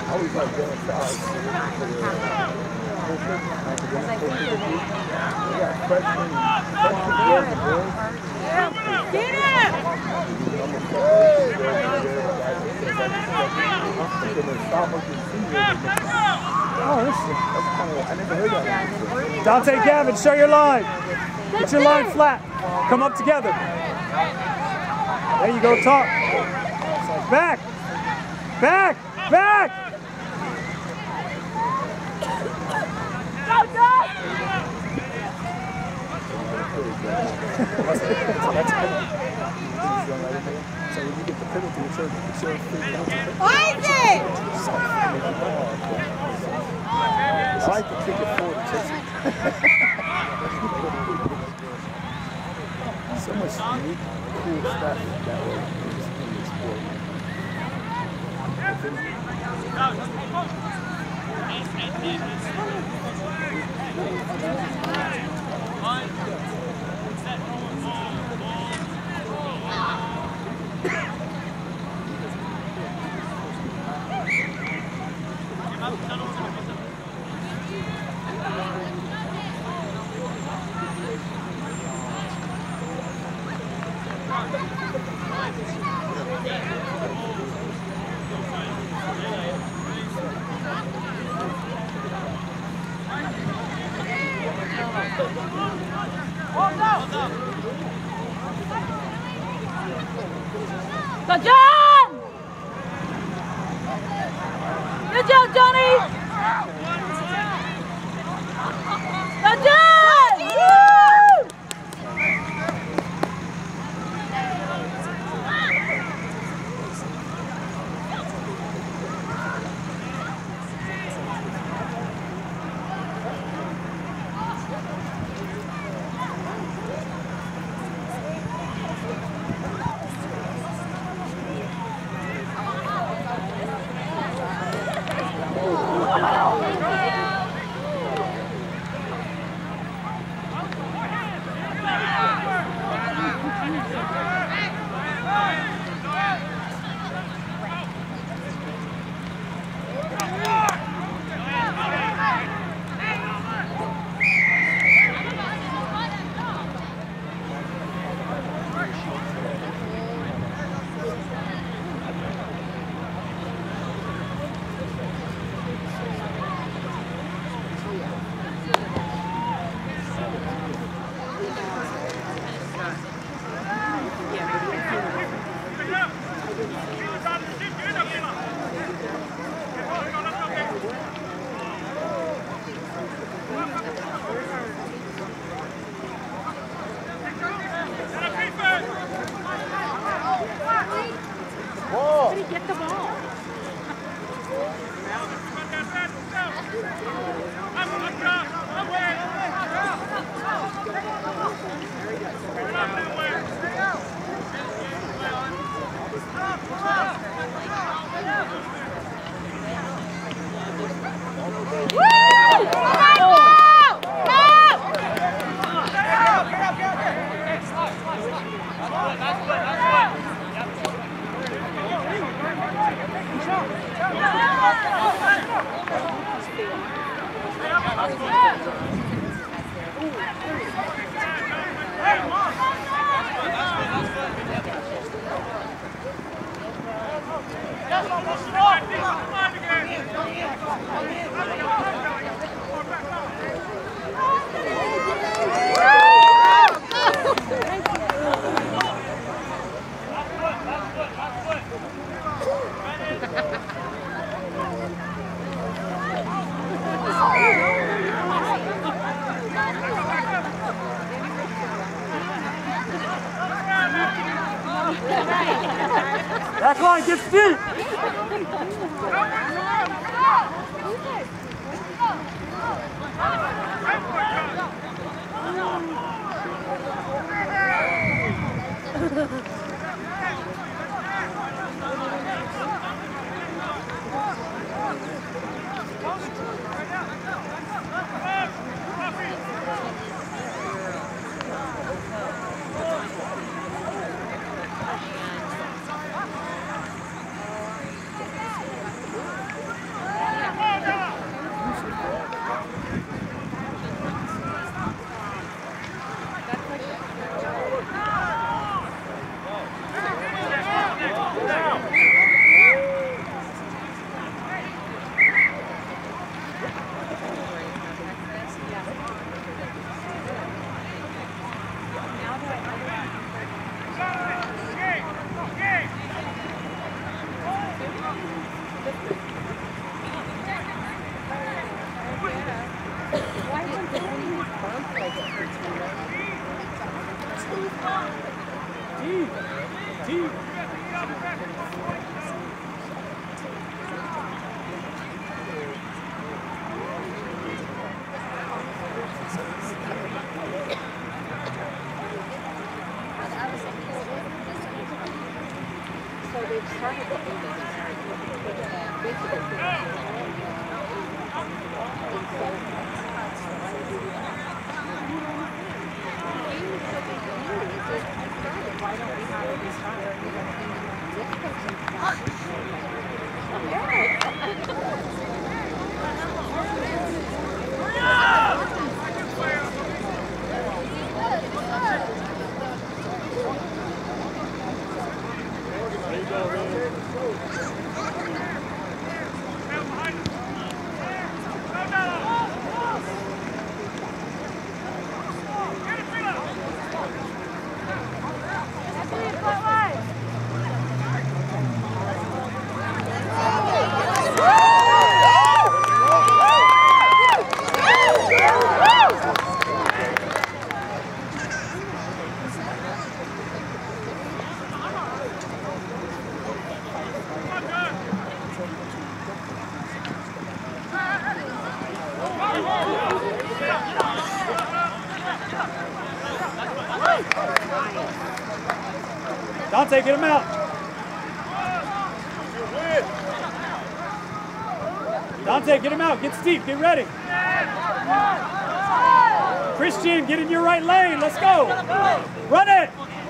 always like doing styles. Yeah, freshman year, boys. Get it! Oh, that's kind of, I never heard that. Dante Gavin, show your line. Get your line flat. Come up together. There you go, talk. Back. Back. Back. Go, go! So when you get the penalty, it's your free penalty. Isaac! I like to kick it forward and chase it. So much unique, cool stuff that way in the sport. Good job! Good job, Johnny! Good job! Woo! Get the ball. Back line gets deep. T. T. So they've started the why don't we have it start? Dante, get him out. Dante, get him out. Get Steve. Get ready. Christian, get in your right lane. Let's go. Run it.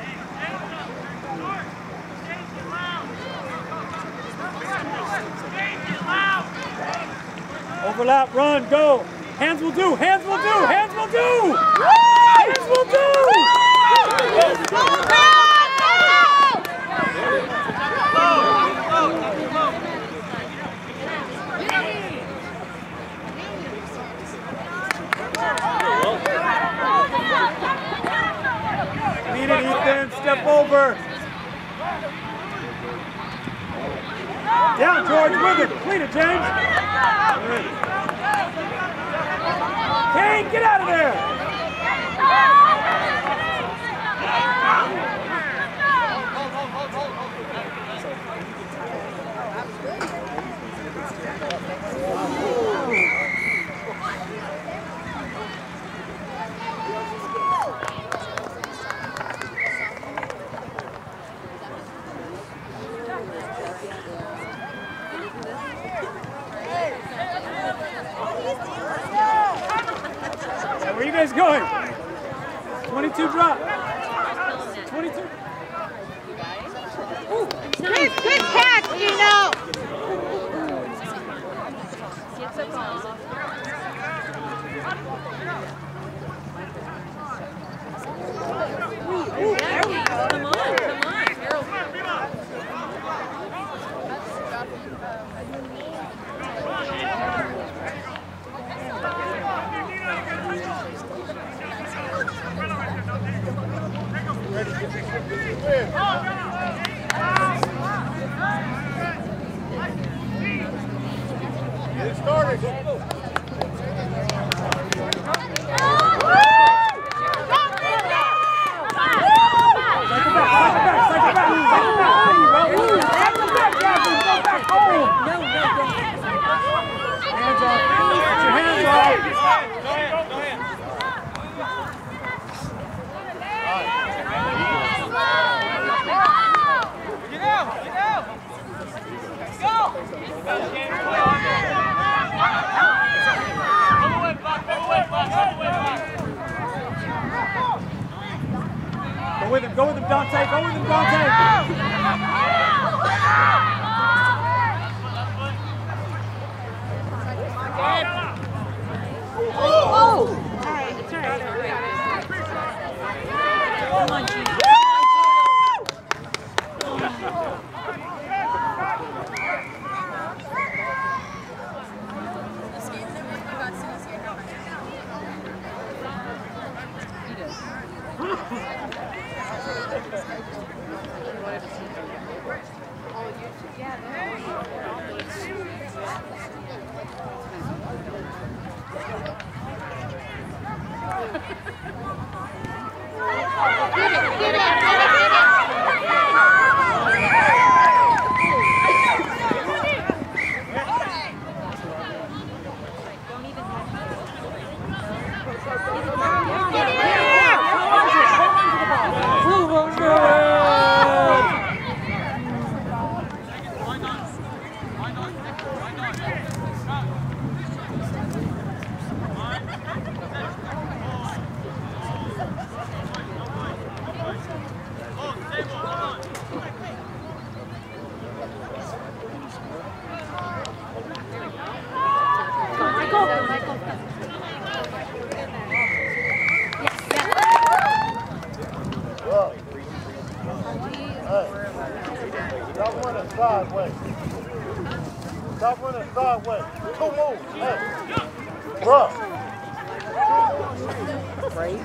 Overlap, run, go. Hands will do. Hands will do. Hands will do. Hands will do. Lead it, Ethan. Step over. Down, George. With it. Clean it, James. Kane, get out of there. Where are you guys going? 22 drop. 22. Good catch, you know. Gets a ball. There we go. Come on, come on. Get started. Go with him, Dante. Go with him, Dante. Oh! Alright, it's alright. Come on, Gina. Get it, get it, get it, get it. sideways. Stop running sideways. 2 moves. Hey. Bruh. Right?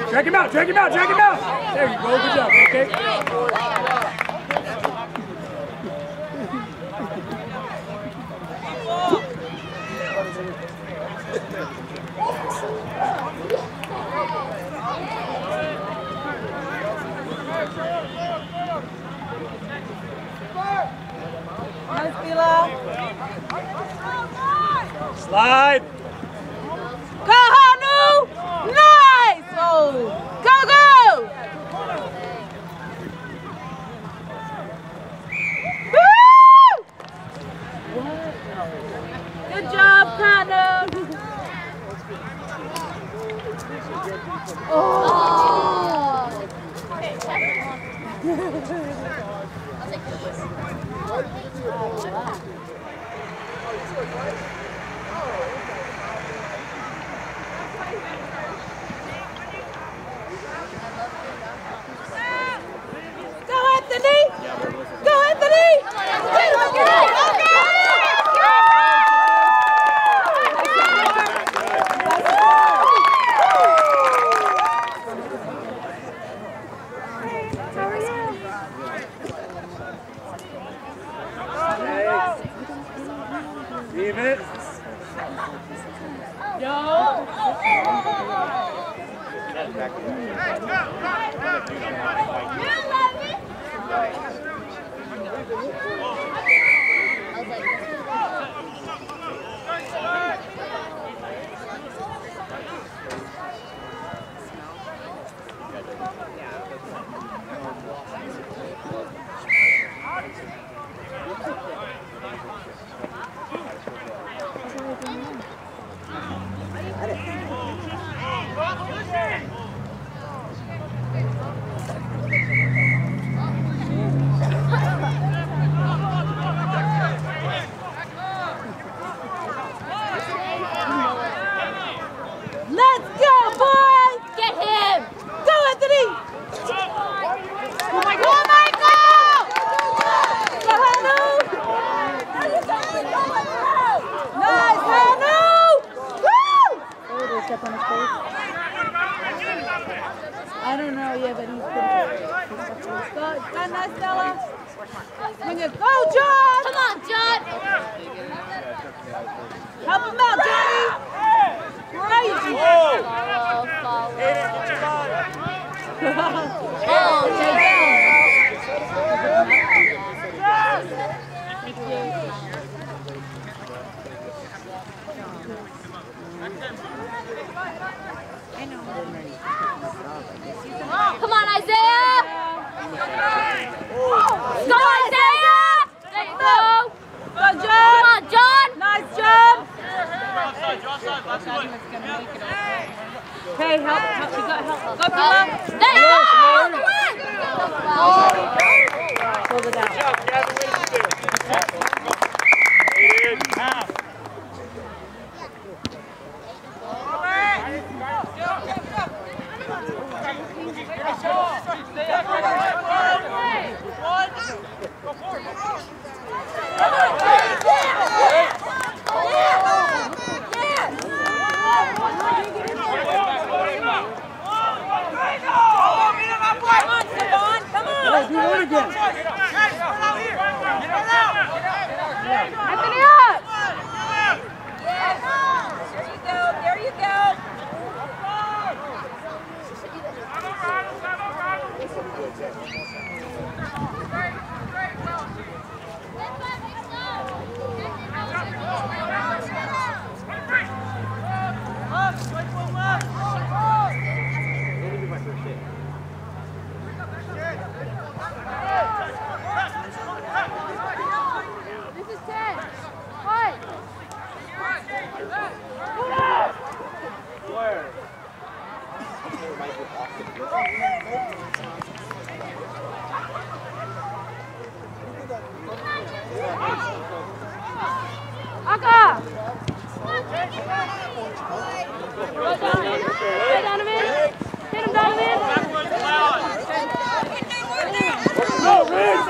Drag him out, drag him out, drag him out! There you go, good job, okay? Nice, Bila. Slide! Go, Hanu! Nice! Oh, go, go! Woo! Good job, Hanu! Go, Anthony! Go, Anthony! Leave it. Let's go, boys! Get him! Go, Anthony! Oh my God! Go, Hanu! Nice, Hanu! Woo! I don't know yet, but he's pretty good. Go, nice, Stella. Bring it. Go, John! Come on, John! Help him out, Johnny! Crazy! Come on, Isaiah! Go, Isaiah! There you go! Go, John! Come on, John! Nice job! Okay, help, you got help. Go, Pila! There you go! Hold it out. Do it again. Anthony up! There you go. This is 10. Fight! Aka! Go, Donovan! Hey, Donovan! Hit him, Donovan! Go, Riz!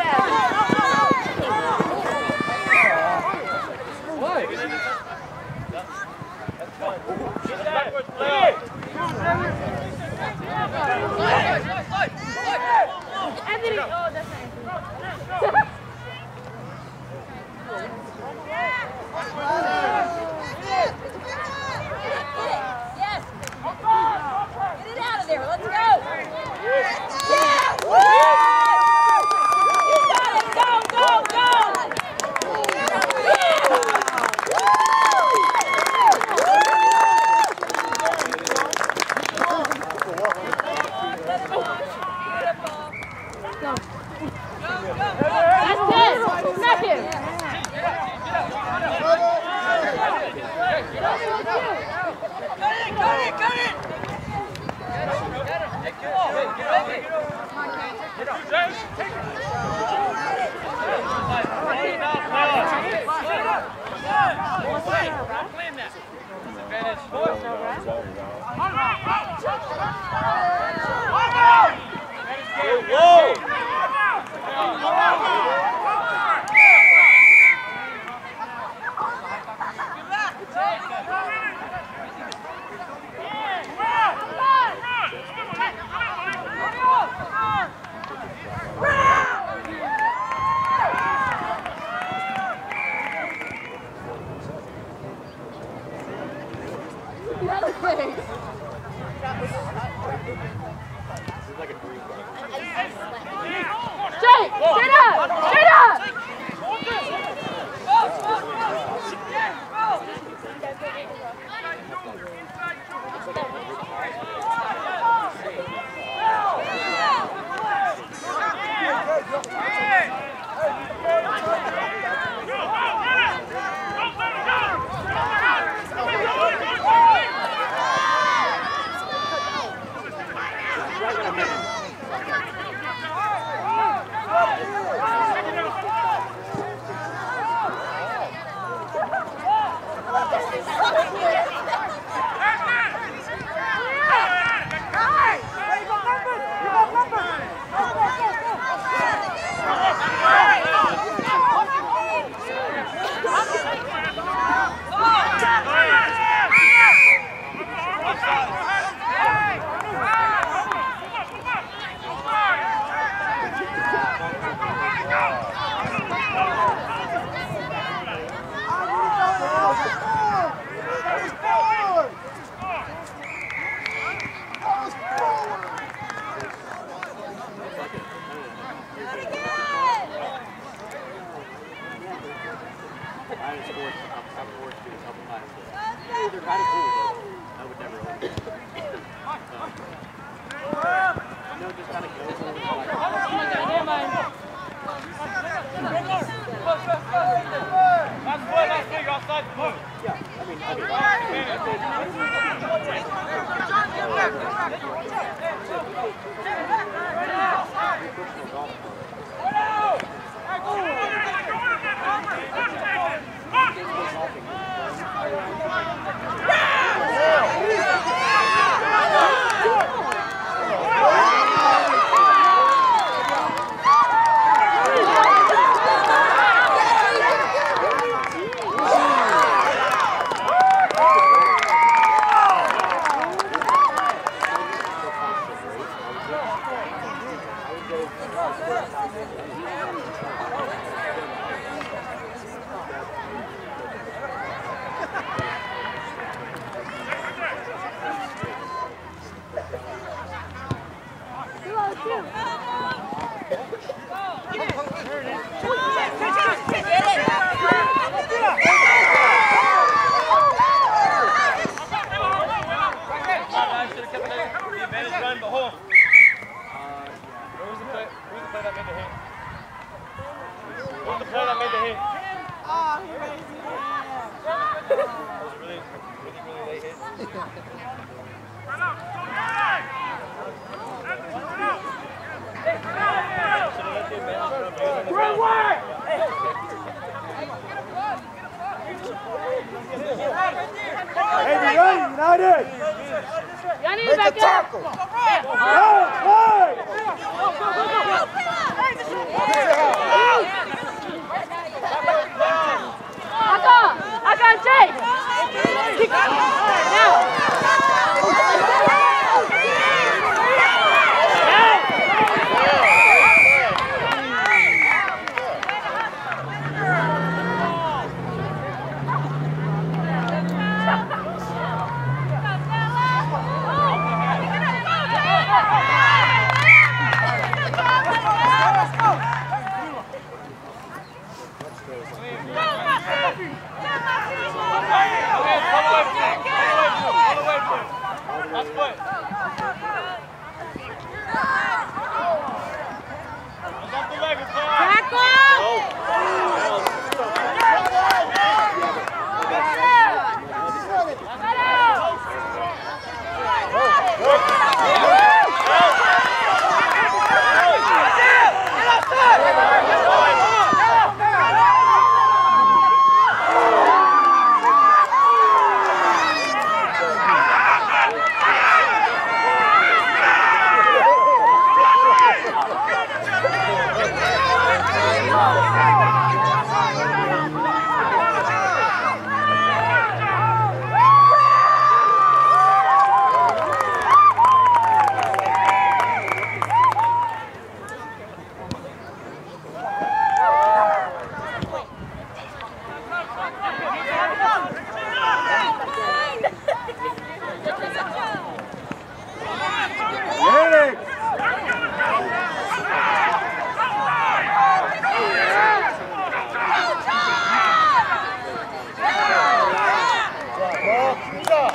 job.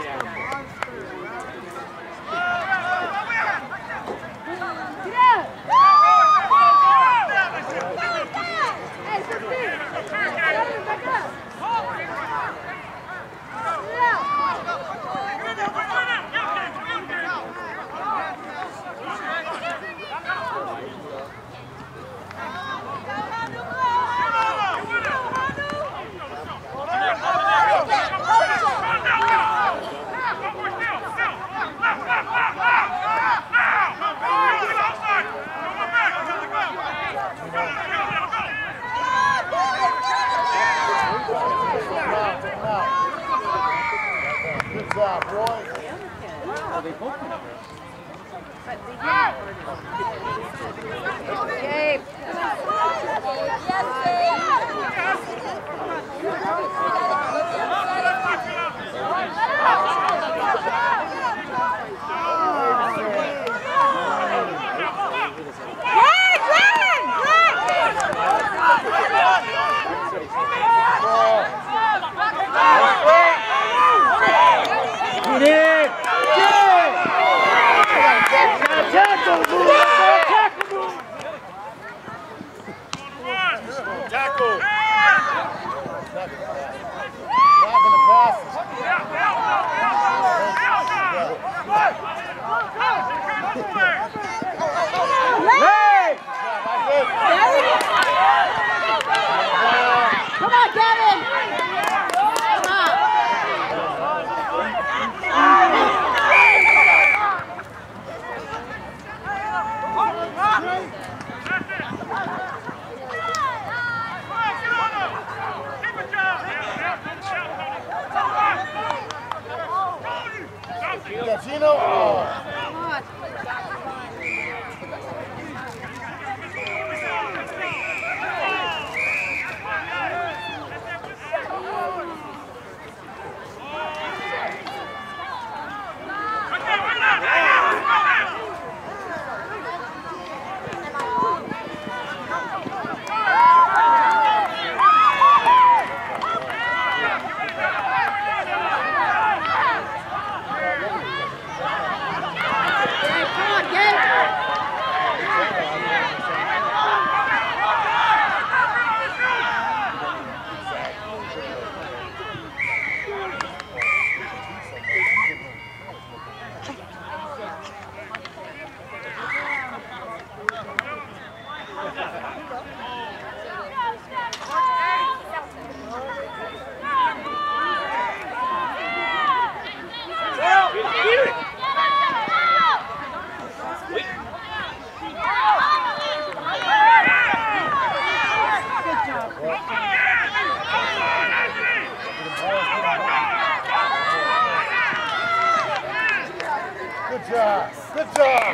Good job, boys. Gabe. Yes, Tackle. Not gonna pass it. Come on, Kevin! Come on! Yeah, Gino. Oh. Good job. Good job.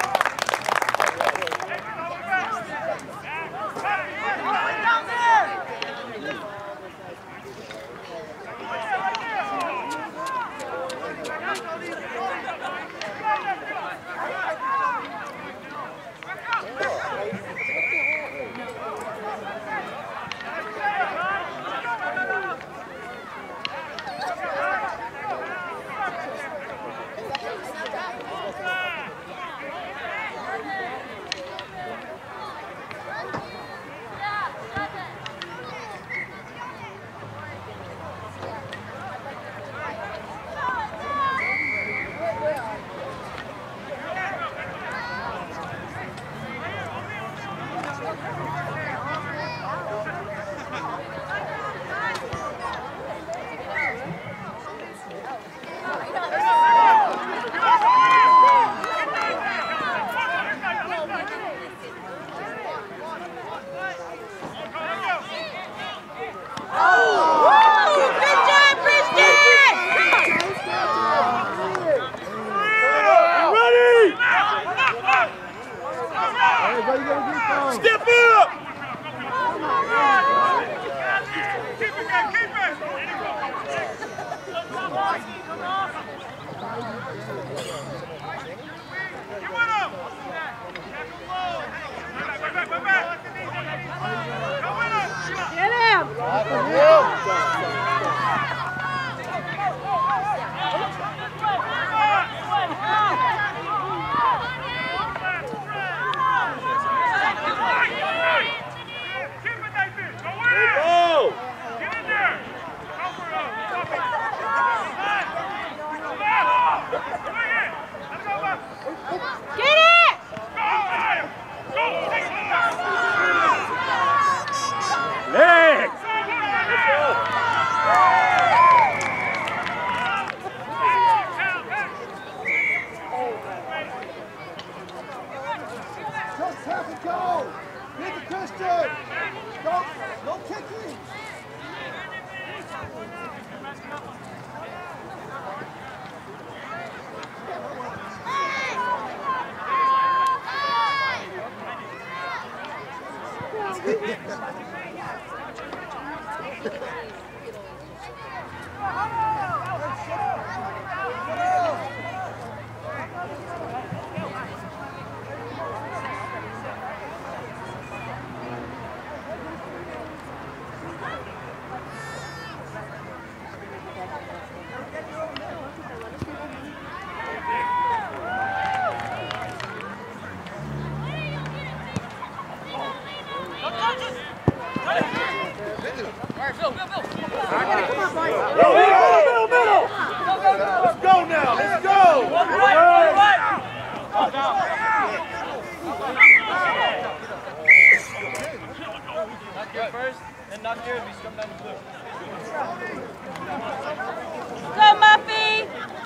Step up! Get him! now. Let's go. Knock your first, then knock yours. We come down the blue. Go, Muffy!